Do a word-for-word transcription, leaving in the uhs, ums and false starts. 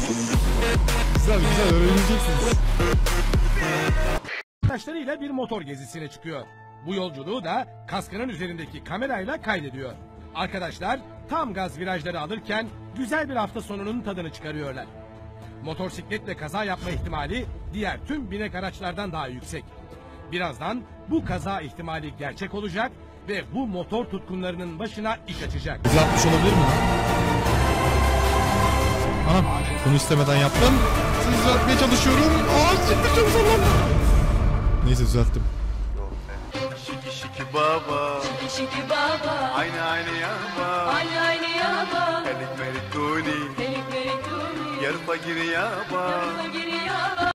Güzel güzel öğreneceksiniz. Arkadaşlarıyla bir motor gezisine çıkıyor. Bu yolculuğu da kaskının üzerindeki kamerayla kaydediyor. Arkadaşlar tam gaz virajları alırken güzel bir hafta sonunun tadını çıkarıyorlar. Motorsikletle kaza yapma ihtimali diğer tüm binek araçlardan daha yüksek. Birazdan bu kaza ihtimali gerçek olacak ve bu motor tutkunlarının başına iş açacak. Bizi atmış olabilir mi lan? Anam bunu istemeden yaptım. Sizi düzeltmeye çalışıyorum. Aa siktir çok zorlandım. Neyse düzelttim. Şiki şiki baba, Şiki şiki baba, aynı aynı yaba, aynı aynı yaba, Helik melik duni, delik delik duni, yarı fakir yaba. yarına giriyor.